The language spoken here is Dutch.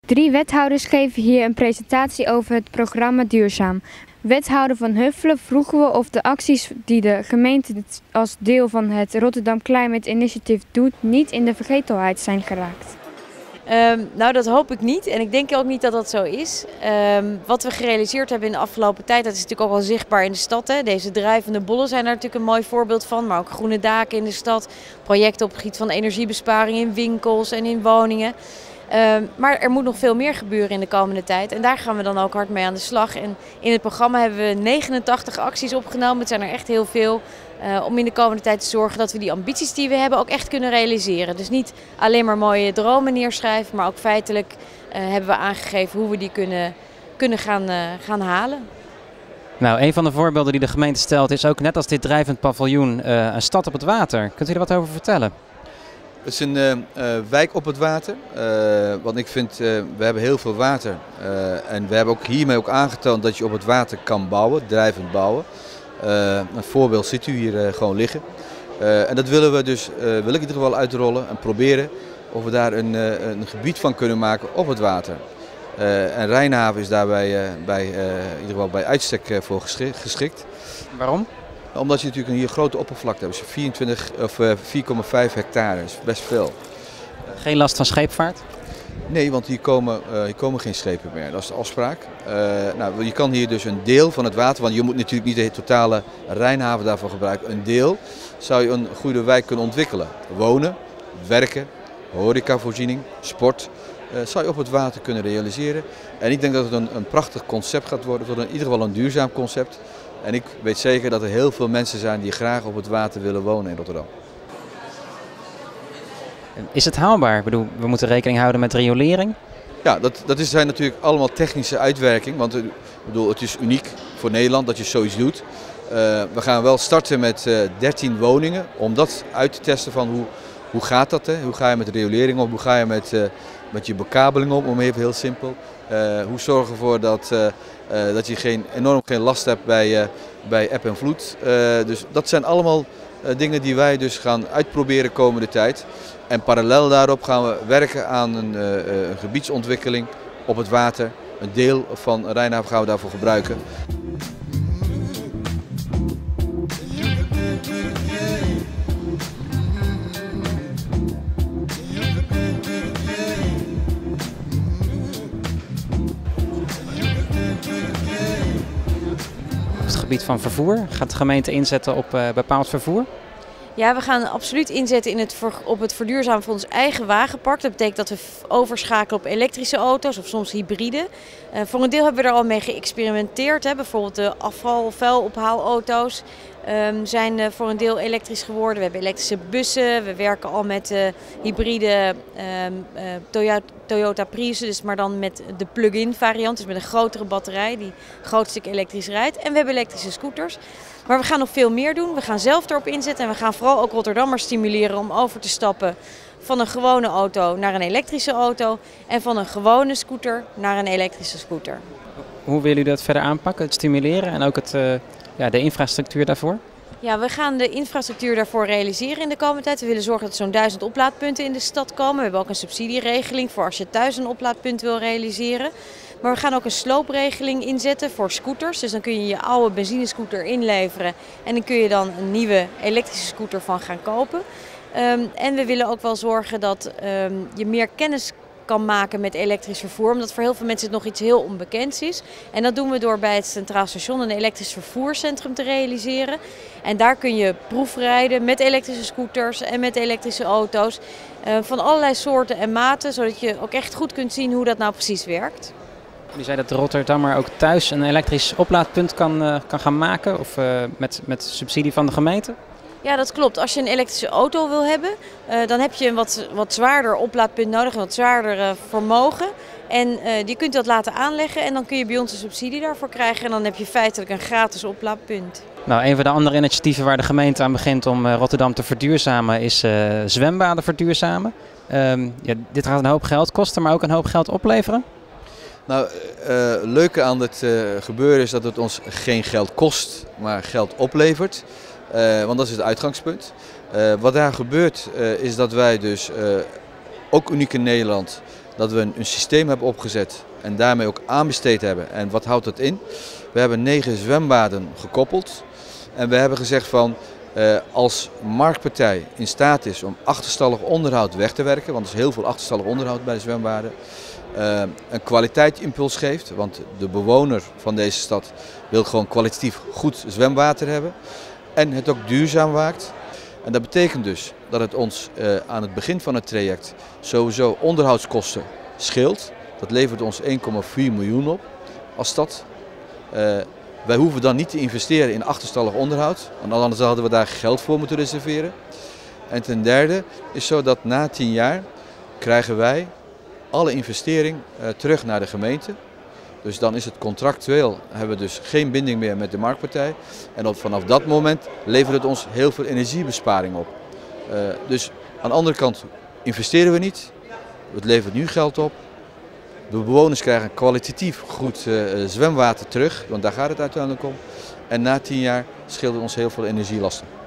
3 wethouders geven hier een presentatie over het programma Duurzaam. Wethouder Van Huffelen vroegen we of de acties die de gemeente als deel van het Rotterdam Climate Initiative doet niet in de vergetelheid zijn geraakt. Nou, dat hoop ik niet en ik denk ook niet dat dat zo is. Wat we gerealiseerd hebben in de afgelopen tijd, dat is natuurlijk ook wel zichtbaar in de stad. Hè. Deze drijvende bollen zijn daar natuurlijk een mooi voorbeeld van, maar ook groene daken in de stad. Projecten op het gebied van energiebesparing in winkels en in woningen. Maar er moet nog veel meer gebeuren in de komende tijd en daar gaan we dan ook hard mee aan de slag. En in het programma hebben we 89 acties opgenomen, het zijn er echt heel veel. Om in de komende tijd te zorgen dat we die ambities die we hebben ook echt kunnen realiseren. Dus niet alleen maar mooie dromen neerschrijven, maar ook feitelijk hebben we aangegeven hoe we die kunnen gaan halen. Nou, een van de voorbeelden die de gemeente stelt is ook net als dit drijvend paviljoen een stad op het water. Kunt u er wat over vertellen? Het is een wijk op het water, want ik vind, we hebben heel veel water en we hebben ook hiermee ook aangetoond dat je op het water kan bouwen, drijvend bouwen. Een voorbeeld ziet u hier gewoon liggen. En dat willen we dus, wil ik in ieder geval uitrollen en proberen of we daar een gebied van kunnen maken op het water. En Rijnhaven is daarbij in ieder geval bij uitstek voor geschikt. Waarom? Omdat je natuurlijk hier een grote oppervlakte hebt, dus 4,5 hectare, dat is best veel. Geen last van scheepvaart? Nee, want hier komen geen schepen meer, dat is de afspraak. Nou, je kan hier dus een deel van het water, want je moet natuurlijk niet de totale Rijnhaven daarvoor gebruiken. Een deel zou je een goede wijk kunnen ontwikkelen. Wonen, werken, horecavoorziening, sport, zou je op het water kunnen realiseren. En ik denk dat het een prachtig concept gaat worden, tot in ieder geval een duurzaam concept. En ik weet zeker dat er heel veel mensen zijn die graag op het water willen wonen in Rotterdam. Is het haalbaar? Ik bedoel, we moeten rekening houden met riolering. Ja, dat zijn natuurlijk allemaal technische uitwerking, want het is uniek voor Nederland dat je zoiets doet. We gaan wel starten met 13 woningen om dat uit te testen van hoe gaat dat? Hè? Hoe ga je met riolering om? Hoe ga je met je bekabeling om even heel simpel. Hoe zorg je ervoor dat je enorm geen last hebt bij eb en vloed. Dus dat zijn allemaal dingen die wij dus gaan uitproberen komende tijd. En parallel daarop gaan we werken aan een gebiedsontwikkeling op het water. Een deel van Rijnhaven gaan we daarvoor gebruiken. Op het gebied van vervoer, gaat de gemeente inzetten op bepaald vervoer? Ja, we gaan absoluut inzetten op het verduurzamen van ons eigen wagenpark. Dat betekent dat we overschakelen op elektrische auto's of soms hybride. Voor een deel hebben we er al mee geëxperimenteerd. Hè. Bijvoorbeeld de vuilophalauto's zijn voor een deel elektrisch geworden. We hebben elektrische bussen. We werken al met hybride Toyota Prius, dus maar dan met de plug-in variant. Dus met een grotere batterij die een groot stuk elektrisch rijdt. En we hebben elektrische scooters. Maar we gaan nog veel meer doen. We gaan zelf erop inzetten en we gaan vooral ook Rotterdammers stimuleren om over te stappen van een gewone auto naar een elektrische auto en van een gewone scooter naar een elektrische scooter. Hoe willen jullie dat verder aanpakken, het stimuleren en ook de infrastructuur daarvoor? Ja, we gaan de infrastructuur daarvoor realiseren in de komende tijd. We willen zorgen dat zo'n 1000 oplaadpunten in de stad komen. We hebben ook een subsidieregeling voor als je thuis een oplaadpunt wil realiseren. Maar we gaan ook een sloopregeling inzetten voor scooters. Dus dan kun je je oude benzinescooter inleveren en dan kun je dan een nieuwe elektrische scooter van gaan kopen. En we willen ook wel zorgen dat je meer kennis kan maken met elektrisch vervoer, omdat voor heel veel mensen het nog iets heel onbekends is. En dat doen we door bij het Centraal Station een elektrisch vervoerscentrum te realiseren. En daar kun je proefrijden met elektrische scooters en met elektrische auto's van allerlei soorten en maten, zodat je ook echt goed kunt zien hoe dat nou precies werkt. Je zei dat de Rotterdammer ook thuis een elektrisch oplaadpunt kan gaan maken of met subsidie van de gemeente? Ja, dat klopt. Als je een elektrische auto wil hebben, dan heb je een wat zwaarder oplaadpunt nodig, een wat zwaarder vermogen. En die kunt je dat laten aanleggen en dan kun je bij ons een subsidie daarvoor krijgen. En dan heb je feitelijk een gratis oplaadpunt. Nou, een van de andere initiatieven waar de gemeente aan begint om Rotterdam te verduurzamen is zwembaden verduurzamen. Dit gaat een hoop geld kosten, maar ook een hoop geld opleveren. Nou, het leuke aan dit gebeuren is dat het ons geen geld kost, maar geld oplevert. Want dat is het uitgangspunt. Wat daar gebeurt is dat wij dus, ook uniek in Nederland, dat we een systeem hebben opgezet en daarmee ook aanbesteed hebben. En wat houdt dat in? We hebben 9 zwembaden gekoppeld en we hebben gezegd van als marktpartij in staat is om achterstallig onderhoud weg te werken, want er is heel veel achterstallig onderhoud bij de zwembaden, een kwaliteitsimpuls geeft, want de bewoner van deze stad wil gewoon kwalitatief goed zwemwater hebben en het ook duurzaam maakt. En dat betekent dus dat het ons aan het begin van het traject sowieso onderhoudskosten scheelt. Dat levert ons 1,4 miljoen op als stad. Wij hoeven dan niet te investeren in achterstallig onderhoud, want anders hadden we daar geld voor moeten reserveren. En ten derde is zo dat na 10 jaar krijgen wij alle investering terug naar de gemeente. Dus dan is het contractueel, hebben we dus geen binding meer met de marktpartij. En vanaf dat moment levert het ons heel veel energiebesparing op. Dus aan de andere kant investeren we niet, het levert nu geld op. De bewoners krijgen kwalitatief goed zwemwater terug, want daar gaat het uiteindelijk om. En na 10 jaar scheelt het ons heel veel energielasten.